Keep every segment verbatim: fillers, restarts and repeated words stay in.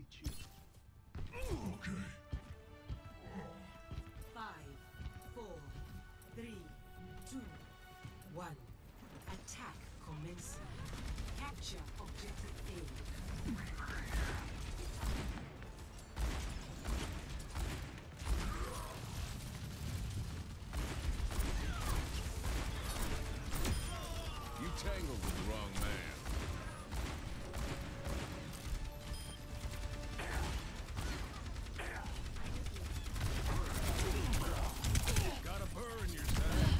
Okay. Five, four, three, two, one. Attack commencing. Capture objective A. You tangled with the wrong man. Got a burr in your side.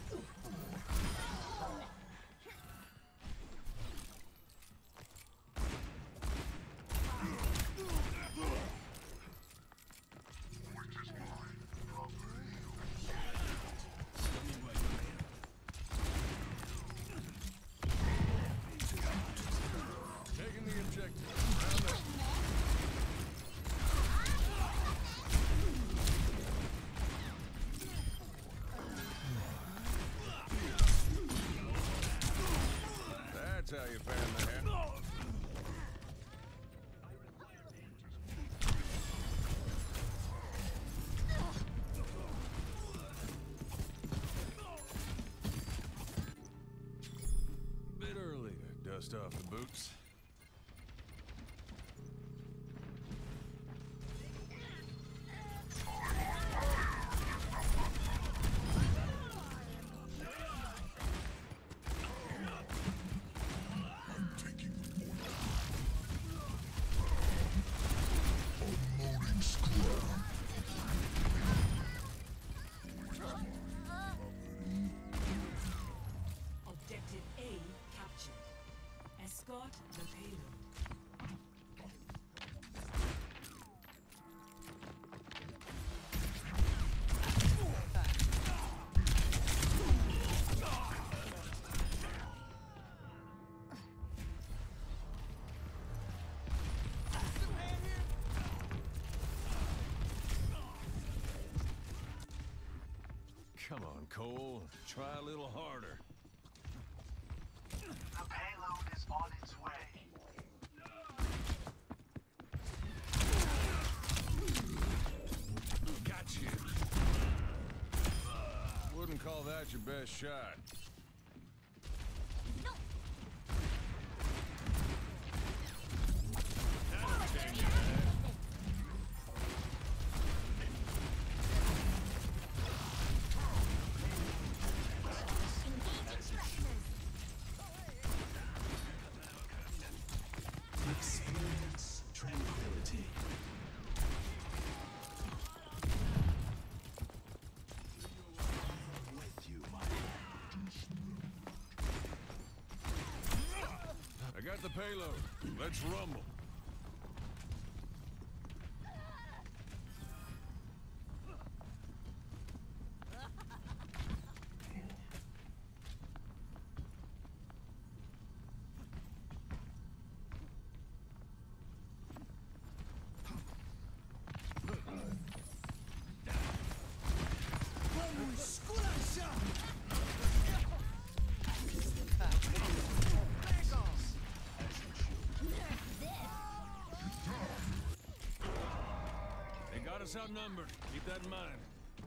Taking the objective. Round up. That's how you fan the hand. Bit early to dust off the boots. I'm taking point. Unloading scrap. Objective A captured. Escort the payload. Come on, Cole. Try a little harder. The payload is on its way. Got you. Wouldn't call that your best shot. That'll tame your ass. Experience tranquility. With you, my I got the payload. Let's rumble. They got us outnumbered. Keep that in mind.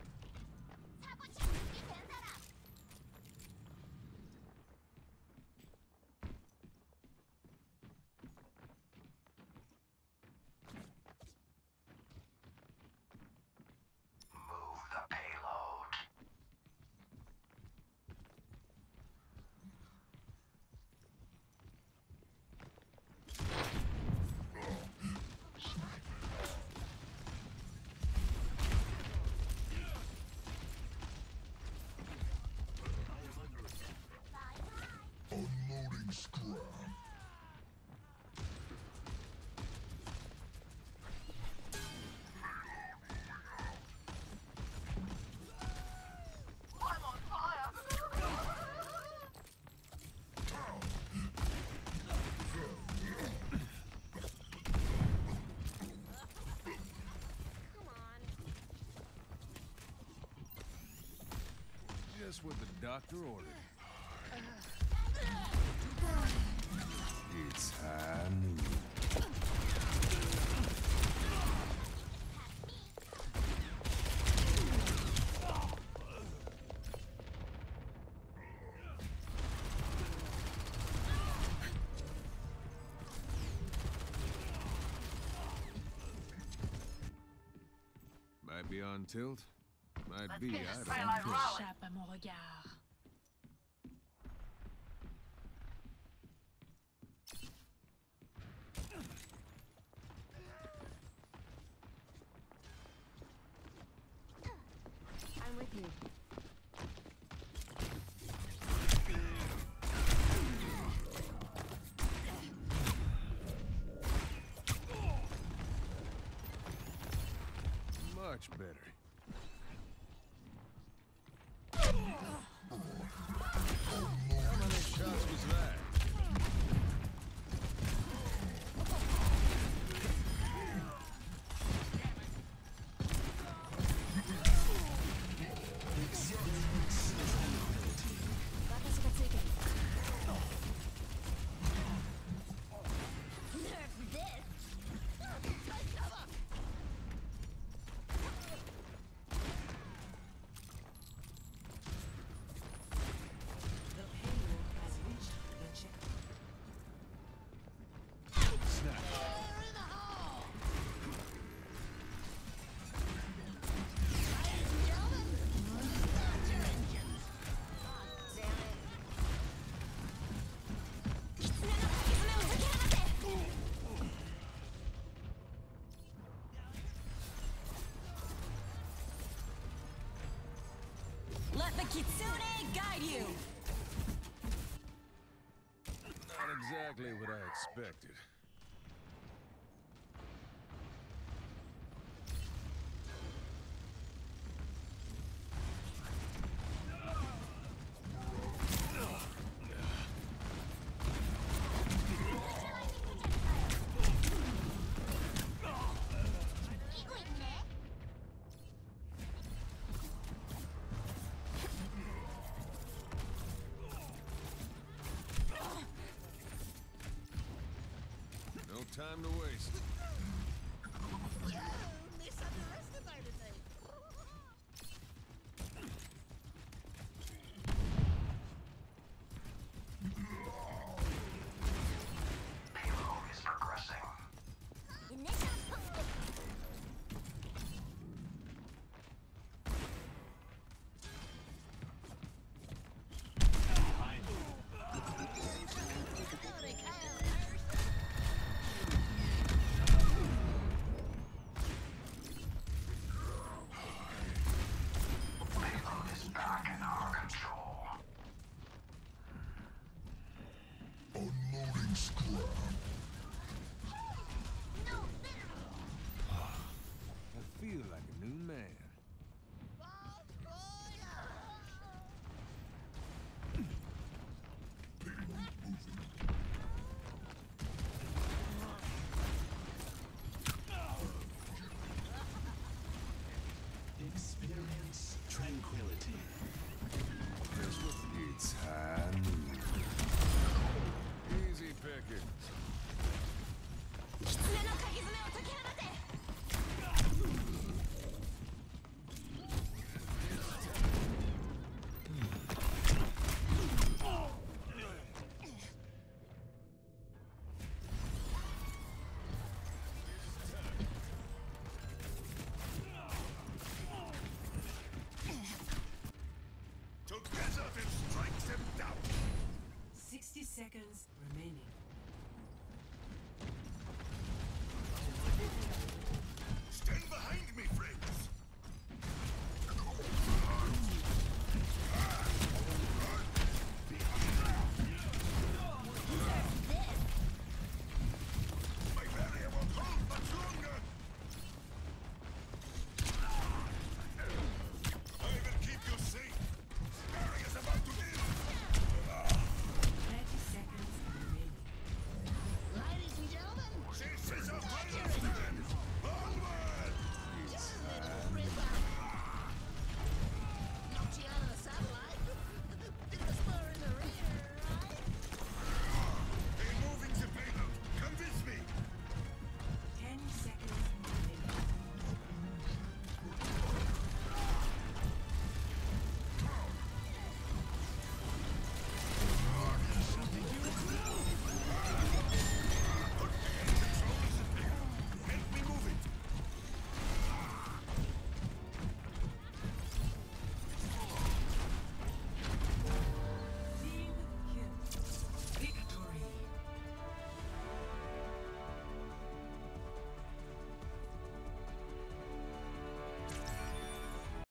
Move the payload. unloading scrap. I'm on fire! Come on. Just what the doctor ordered. It's high noon. be on tilt. Might Let's be, get I this don't daylight know. rolling. Échappe à mon regard. I'm with you. Much better. How many shots was that? The payload has reached the checkpoint. Let the Kitsune guide you! Not exactly what I expected. No time to waste.